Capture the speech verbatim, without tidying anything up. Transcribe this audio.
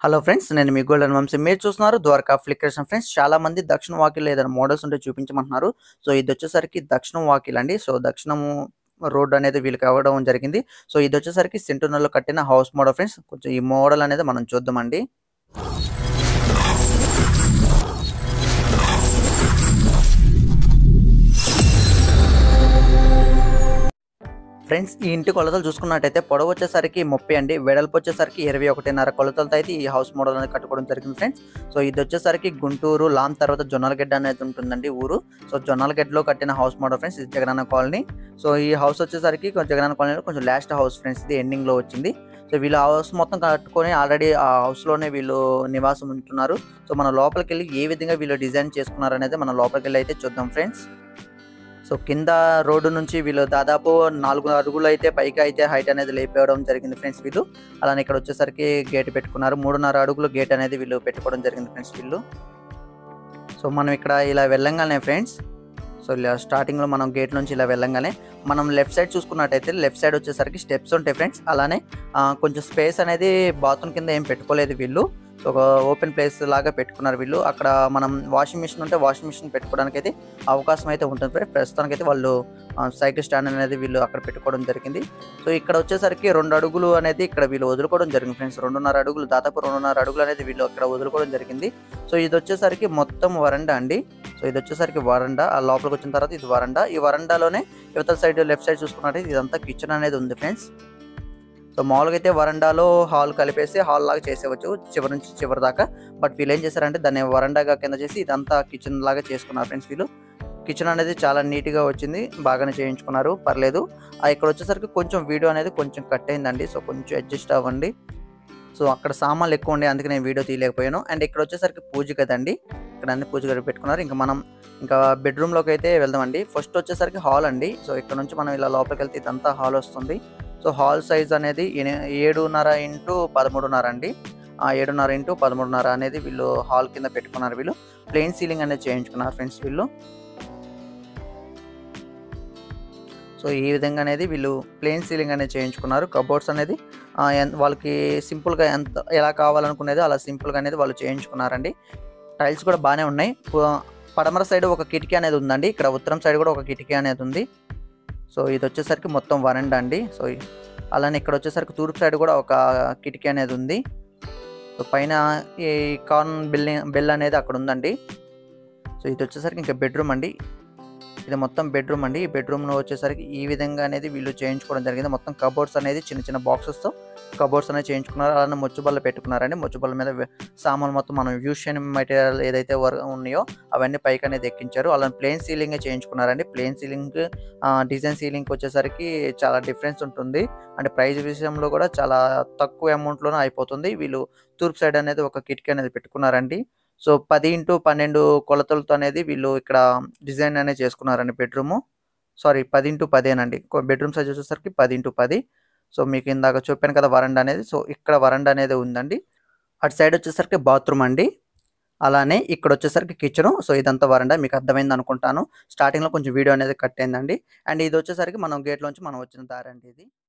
Hello friends, నేను మీ golden Vamsi. మీరు చూస్తున్నారు ద్వారకా ఫ్లిక్రేషన్. ఫ్రెండ్స్, చాలా మంది దక్షిణ వాకిల్ ఏదైనా మోడల్స్ ఉంటే చూపించమంటున్నారు. సో ఇది వచ్చేసరికి దక్షిణం వాకిల్ అండి. సో దక్షిణం రోడ్ అనేది వీళ్ళకి అవ్వడం జరిగింది. సో ఇది వచ్చేసరికి సెంటునల్లో కట్టిన హౌస్ మోడల్. ఫ్రెండ్స్, కొంచెం ఈ మోడల్ అనేది మనం చూద్దామండి. ఫ్రెండ్స్, ఈ ఇంటి కొలతలు చూసుకున్నట్టయితే పొడవు వచ్చేసరికి ముప్పై అండి, వెడల్పు వచ్చేసరికి ఇరవై ఒకటిన్నర కొలతలతో అయితే ఈ హౌస్ మోడల్ అనేది కట్టుకోవడం జరిగింది. ఫ్రెండ్స్, సో ఇది వచ్చేసరికి గుంటూరు లామ్ తర్వాత జొన్నలగడ్డ అనేది ఉంటుందండి ఊరు. సో జొన్నలగడ్డలో కట్టిన హౌస్ మోడల్. ఫ్రెండ్స్, ఇది జగనన్న కాలనీ. సో ఈ హౌస్ వచ్చేసరికి జగనన్న కాలనీలో కొంచెం లాస్ట్ హౌస్. ఫ్రెండ్స్, ఇది ఎండింగ్ లో వచ్చింది. సో వీళ్ళు హౌస్ మొత్తం కట్టుకొని ఆల్రెడీ ఆ హౌస్ లోనే వీళ్ళు నివాసం ఉంటున్నారు. సో మన లోపలికి వెళ్ళి ఏ విధంగా వీళ్ళు డిజైన్ చేసుకున్నారు అనేది మన లోపలికి వెళ్ళి అయితే చూద్దాం. ఫ్రెండ్స్, సో కింద రోడ్డు నుంచి వీళ్ళు దాదాపు నాలుగు అడుగులు అయితే పైకి అయితే హైట్ అనేది లేపేయడం జరిగింది. ఫ్రెండ్స్, వీళ్ళు అలానే ఇక్కడ వచ్చేసరికి గేట్ పెట్టుకున్నారు. మూడున్నర అడుగులు గేట్ అనేది వీళ్ళు పెట్టుకోవడం జరిగింది. ఫ్రెండ్స్, వీళ్ళు సో మనం ఇక్కడ ఇలా వెళ్ళంగానే ఫ్రెండ్స్, సో ఇలా స్టార్టింగ్లో మనం గేట్ నుంచి ఇలా వెళ్ళంగానే మనం లెఫ్ట్ సైడ్ చూసుకున్నట్టయితే లెఫ్ట్ సైడ్ వచ్చేసరికి స్టెప్స్ ఉంటాయి. ఫ్రెండ్స్, అలానే కొంచెం స్పేస్ అనేది బాత్రూమ్ కింద ఏం పెట్టుకోలేదు వీళ్ళు. సో ఒక ఓపెన్ ప్లేస్ లాగా పెట్టుకున్నారు వీళ్ళు. అక్కడ మనం వాషింగ్ మిషన్ ఉంటే వాషింగ్ మిషన్ పెట్టుకోవడానికి అయితే అవకాశం అయితే ఉంటుంది. ఫ్రెండ్స్, ప్రస్తుతానికి అయితే వాళ్ళు సైకిల్ స్టాండ్ అనేది వీళ్ళు అక్కడ పెట్టుకోవడం జరిగింది. సో ఇక్కడ వచ్చేసరికి రెండు అడుగులు అనేది ఇక్కడ వీళ్ళు వదులుకోవడం జరిగింది. ఫ్రెండ్స్, రెండున్నర అడుగులు దాదాపు రెండున్నర అడుగులు అనేది వీళ్ళు అక్కడ వదులుకోవడం జరిగింది. సో ఇది వచ్చేసరికి మొత్తం వరండా అండి. సో ఇది వచ్చేసరికి వరండా. ఆ లోపలికి వచ్చిన తర్వాత ఇది వరండా. ఈ వరండాలోనే యువతల సైడ్ లెఫ్ట్ సైడ్ చూసుకున్నట్టయితే ఇదంతా కిచెన్ అనేది ఉంది. ఫ్రెండ్స్, సో మామూలుగా అయితే వరండాలో హాల్ కలిపేసి హాల్ లాగా చేసేవచ్చు చివరి నుంచి చివరి దాకా. బట్ వీళ్ళు ఏం చేశారంటే దాన్ని వరండాగా కింద చేసి ఇదంతా కిచెన్ లాగా చేసుకున్నారు. ఫ్రెండ్స్, వీళ్ళు కిచెన్ అనేది చాలా నీట్గా వచ్చింది, బాగానే చేయించుకున్నారు, పర్లేదు. ఇక్కడ వచ్చేసరికి కొంచెం వీడియో అనేది కొంచెం కట్ అయిందండి. సో కొంచెం అడ్జస్ట్ అవ్వండి. సో అక్కడ సామాన్లు ఎక్కువ ఉండే, అందుకే నేను వీడియో తీయలేకపోయాను. అండ్ ఇక్కడ వచ్చేసరికి పూజ గదండి. ఇక్కడ అన్ని పూజ గది పెట్టుకున్నారు. ఇంకా మనం ఇంకా బెడ్రూమ్లోకి అయితే వెళ్దామండి. ఫస్ట్ వచ్చేసరికి హాల్ అండి. సో ఇక్కడ నుంచి మనం ఇలా లోపలికి వెళ్తే ఇదంతా హాల్ వస్తుంది. సో హాల్ సైజ్ అనేది ఏడున్నర ఇంటూ పదమూడున్నర అండి. ఆ ఏడున్నర ఇంటూ పదమూడున్నర అనేది వీళ్ళు హాల్ కింద పెట్టుకున్నారు. వీళ్ళు ప్లెయిన్ సీలింగ్ అనేది చేయించుకున్నారు. ఫ్రెండ్స్, వీళ్ళు సో ఈ విధంగా అనేది వీళ్ళు ప్లెయిన్ సీలింగ్ అనేది చేయించుకున్నారు. కబోర్డ్స్ అనేది వాళ్ళకి సింపుల్గా ఎంత ఎలా కావాలనుకునేది అలా సింపుల్గా అనేది వాళ్ళు చేయించుకున్నారండి. టైల్స్ కూడా బాగానే ఉన్నాయి. పడమర సైడ్ ఒక కిటికీ అనేది ఉందండి. ఇక్కడ ఉత్తరం సైడ్ కూడా ఒక కిటికీ అనేది ఉంది. సో ఇది వచ్చేసరికి మొత్తం వరండా అండి. సో అలానే ఇక్కడ వచ్చేసరికి తూర్పు సైడ్ కూడా ఒక కిటికీ అనేది ఉంది. సో పైన ఈ కార్న్ బిల్డింగ్ బెల్ అనేది అక్కడ ఉందండి. సో ఇది వచ్చేసరికి ఇంకా బెడ్రూమ్ అండి. ఇది మొత్తం బెడ్రూమ్ అండి. ఈ బెడ్రూమ్లో వచ్చేసరికి ఈ విధంగా అనేది వీళ్ళు చేయించుకోవడం జరిగింది. మొత్తం కబోర్డ్స్ అనేది చిన్న చిన్న బాక్సెస్తో కబోర్డ్స్ అనేది చేయించుకున్నారు. అలానే మొచ్చుబల్ల పెట్టుకున్నారండి. మొచ్చుబల్ల మీద సామాన్లు మొత్తం మనం యూస్ చేయని మెటీరియల్ ఏదైతే వర్క్ ఉన్నాయో అవన్నీ పైకి అనేది ఎక్కించారు. అలానే ప్లెయిన్ సీలింగ్ చేయించుకున్నారండి. ప్లెయిన్ సీలింగ్ డిజైన్ సీలింగ్ వచ్చేసరికి చాలా డిఫరెన్స్ ఉంటుంది. అంటే ప్రైస్ విషయంలో కూడా చాలా తక్కువ అమౌంట్లోనే అయిపోతుంది. వీళ్ళు తూర్పు సైడ్ అనేది ఒక కిటికీ అనేది పెట్టుకున్నారండి. సో పది ఇంటూ పన్నెండు కొలతలతో అనేది వీళ్ళు ఇక్కడ డిజైన్ అనేది చేసుకున్నారండి. బెడ్రూము సారీ పది ఇంటూ పదేనండి. బెడ్రూమ్ సైజ్ వచ్చేసరికి పది ఇంటూ పది. సో మీకు ఇందాక చెప్పాను కదా వరండా అనేది. సో ఇక్కడ వరండా అనేది ఉందండి. అటు సైడ్ వచ్చేసరికి బాత్రూమ్ అండి. అలానే ఇక్కడ వచ్చేసరికి కిచెను. సో ఇదంతా వరండా. మీకు అర్థమైంది అనుకుంటాను. స్టార్టింగ్లో కొంచెం వీడియో అనేది కట్ అయిందండి. అండ్ ఇది వచ్చేసరికి మనం గేట్లోంచి మనం వచ్చిన దారి అండి ఇది.